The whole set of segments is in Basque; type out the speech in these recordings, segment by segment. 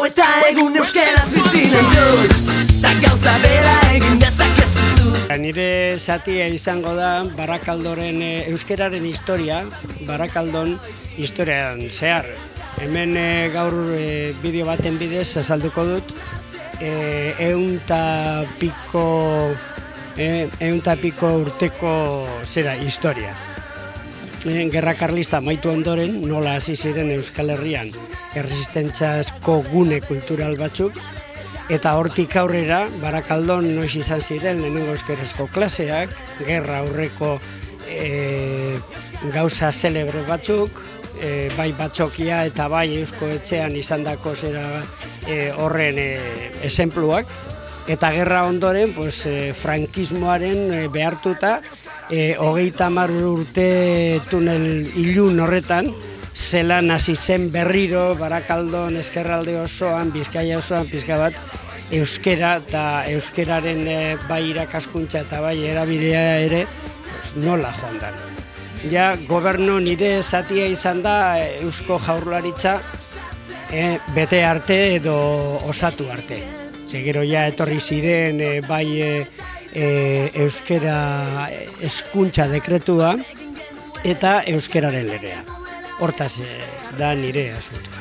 eta egun euskaraz bizi nahi dut, ta gauza bera egin dezakezu zu. Nire zatia izango da Barakaldoren euskeraren historia, Barakaldon historian zehar. Hemen gaur bideo baten bidez azalduko dut, ehunta piko urteko zera historia. Gerra Karlista amaitu ondoren, nola hasi ziren Euskal Herrian erresistentziazko gune kultural batzuk, eta hortik aurrera, Barakaldon noiz izan ziren lehenengo euskerazko klaseak, gerra aurreko gauza zelebre batzuk, bai batzokia eta bai Eusko Etxean izandako zera horren esenpluak, eta gerra ondoren frankismoaren behartuta, 30 urte tunel ilun horretan, zelan hasi zen berriro Barakaldon ezkerralde osoan, Bizkaia osoan pixka bat, euskera eta euskeraren bai irakaskuntza eta bai erabidea ere nola joan da. Ja, gobernu nire zatia izan da Eusko Jaurlaritza bete arte edo osatu arte. Gero ja etorri ziren bai euskera hezkuntza dekretua eta euskeraren legea. Hortaz da nire asuntua.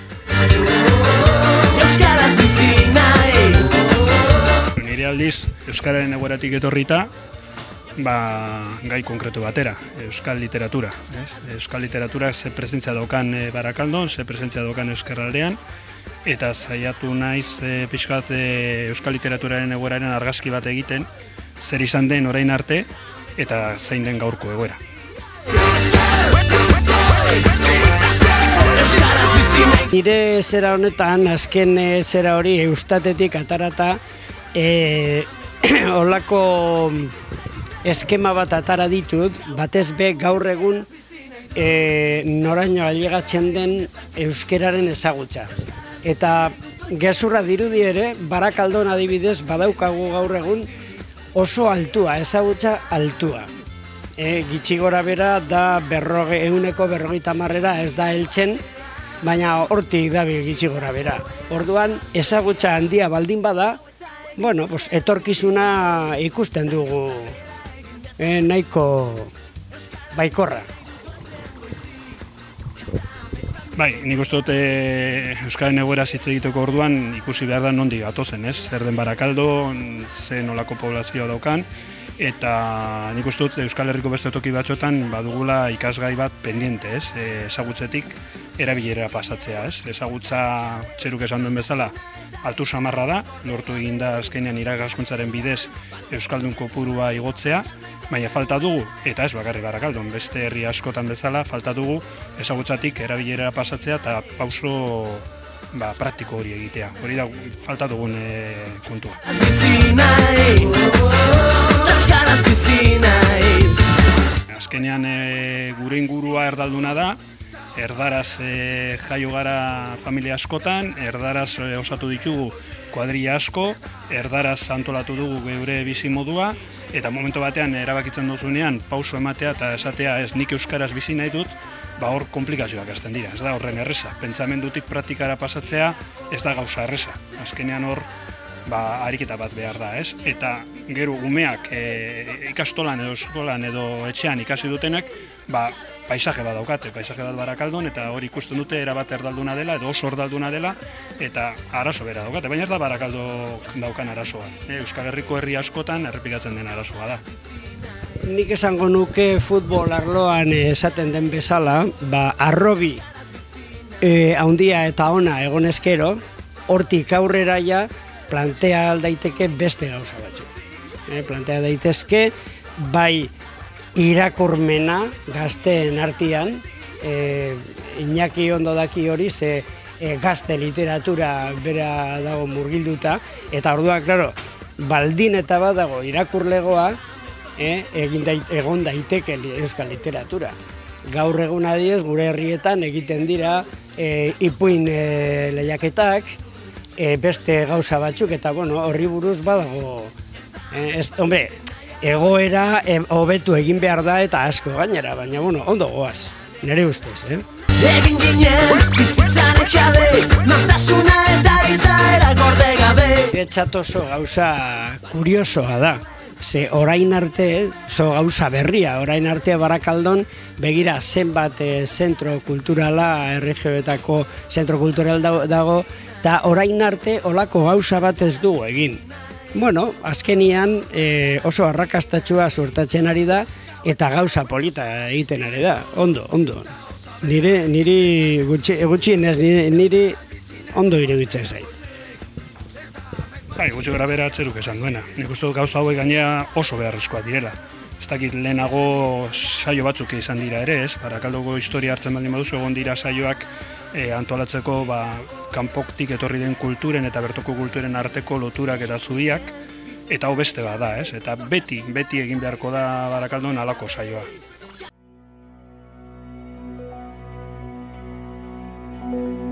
Nire aldiz, euskararen egoeratik etorrita, gai konkretu batera, euskal literatura. Euskal literatura ze presentzia daukan Barakaldon, ze presentzia daukan euskarraldean, eta saiatu naiz pixkat euskal literaturaren egoeraren argazki bat egiten, zer izan den orain arte, eta zein den gaurko egoera. Nire zera honetan, azken zera hori Eustatetik atarata, holako eskema bat atara ditut, batez be gaur egun noraino ailegatzen den euskeraren ezagutza. Eta gezurra dirudi ere, Barakaldon adibidez badaukagu gaur egun oso altua, ezagutza altua. Gitxi gora bera da 150 ez da heltzen, baina hortik dabil gitxi gora bera. Orduan, ezagutza handia baldin bada, etorkizuna ikusten dugu nahiko baikorra. Bai, nik uste dut euskaren egoera hitz egiteko orduan ikusi behar da nondik gatozen, ez? Zer den Barakaldo, ze nolako poblazioa daukan, eta nik uste dut Euskal Herriko beste toki batzuetan badugula ikasgai bat pendiente, ez? Ezagutzetik erabilera pasatzea, ez? Ezagutza, txeruk esan duen bezala, altu samarra da, lortu egin da azkenean irakaskuntzaren bidez euskaldun kopurua igotzea, baina falta dugu, eta ez bakarrik Barakaldon, beste herri askotan bezala, falta dugu ezagutzatik erabilera pasatzea eta pauso praktiko hori egitea. Hori da falta dugun kontua. Azkenean gure ingurua erdalduna da, erdaraz jaio gara familia askotan, erdaraz osatu ditugu kuadrilla asko, erdaraz antolatu dugu geure bizimodua, eta momentu batean erabakitzen duzunean pauso ematea eta esatea ez nik euskaraz bizi nahi dut, hor komplikazioak hasten dira, ez da horren erreza. Pentsamendutik praktikara pasatzea ez da gauza erreza. Azkenean hor ariketa bat behar da, ez? Eta gero umeak ikastolan edo eskolan edo etxean ikasi dutenak, paisaje bat daukate, paisaje bat Barakaldon, eta hori ikusten dute erabat erdalduna dela, edo oso erdalduna dela, eta arazo bera daukate, baina ez da Barakaldo daukan arazoa. Euskal Herriko herri askotan errepikatzen den arazoa da. Nik esango nuke futbol arloan esaten den bezala, arrobi handia eta ona egon eskero, hortik aurrera ja plantea daiteke beste gauza batzuk. Plantea daitezke, bai irakurmena gazteen artean, Iñaki ondo daki hori, ze gazte literatura bera dago murgilduta, eta orduan, klaro, baldin eta bat dago irakurlegoa, egon daiteke euskal literatura. Gaur egun adioz, gure herrietan egiten dira ipuin lehiaketak, beste gauza batzuk, eta horri buruz badago. Hombre, egoera hobetu egin behar da eta asko gainera, baina ondo goaz, nire ustez. Egin ginen bizitzaren jabe, nortasuna eta izaera gorde gabe. Etxat oso gauza kuriosoa da. Ze orain arte, oso gauza berria, orain arte Barakaldon begira zenbat zentro kulturala, erregioetako zentro kultural dago, eta orain arte olako gauza bat ez dugu egin. Bueno, azkenian oso arrakastatxua suertatzen ari da, eta gauza polita egiten ari da, ondo. Niri gutxienez, niri ondo iruditzen zait. Bai, gutxi gara bera atzeruk esan duena. Nik uste dut gauza hauek gainea oso beharrezkoa direla. Ez dakit lehenago saio batzuk izan dira ere, ez? Barakaldoko historia hartzen baldin baduzu, egon dira saioak antolatzeko kanpoktik etorri den kulturen eta bertoko kulturen arteko loturak eta zubiak, eta hau beste bat da, ez? Eta beti egin beharko da Barakaldon halako saioa.